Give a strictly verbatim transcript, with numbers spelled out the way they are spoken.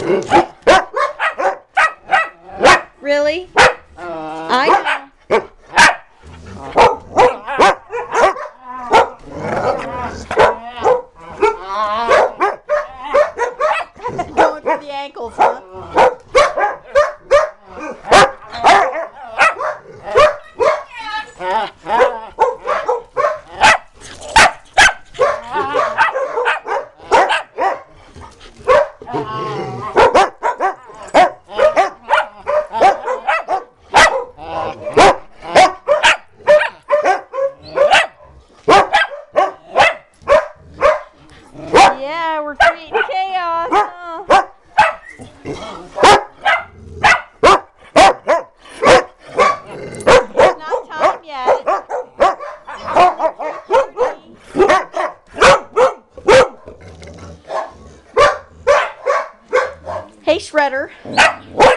Really? I going for the ankles, huh? Yeah, we're creating chaos, huh? It's not time yet. Hey, Shredder.